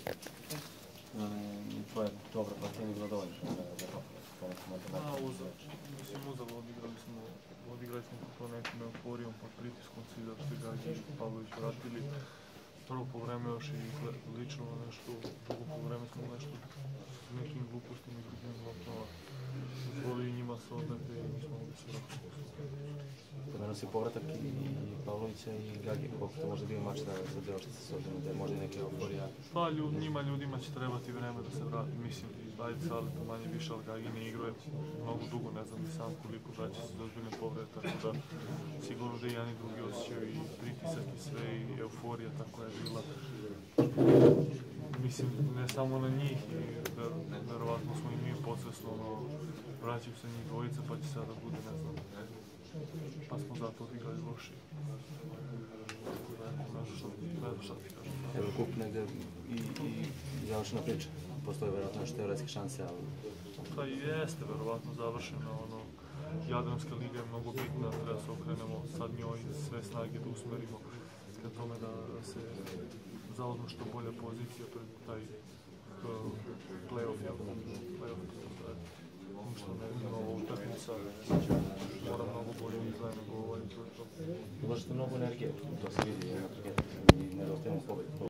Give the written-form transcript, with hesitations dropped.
Tvoje dobro partije nije bilo dovoljno odigrali smo to nekom euforijom, pod pritiskom svi da su Gagi i Pavlović vratili. Prvo po vreme još i lično nešto, drugo po vreme smo nešto nekim glupostima i drugim loptama dozvolili njima se odnete i mi smo ovdje se vratili. Pomenuo si povratak i Pavlovića i Gagi, koliko to možda bio mač za devojčice s obzirom da je možda neka euforija? Pa ljudima će trebati vreme da se vrati, mislim, ajde sad to manje više, ali Gagi ne igruje mnogo dugo, ne znam ni sam koliko vraća se ozbiljne povrede, tako da sigurno da i jedan i drugi osjećaju i pritisak i sve i euforija tako je bila. Mislim, ne samo na njih, verovatno smo i mi podsvesno, vraćaju se njih dvojica pa će sada bude, ne znam, pa smo zato odigrali loši. Ne znam šta ti kažem. Evo kup negde i završena priča. Postoje verovatno još teoretske šanse, ali... Pa jeste verovatno završeno. Jadranska liga je mnogo bitna, treba se okrenemo sad njoj sve snage da usmerimo ka tome da se zauzme što bolja pozicija pred taj play-off. Što ne znam, ovo utakmica mora mnogo bolje izgleda nego ovo i to je to. Uložite mnogo energije, to se vidi na parketu i nedostajemo pobedi.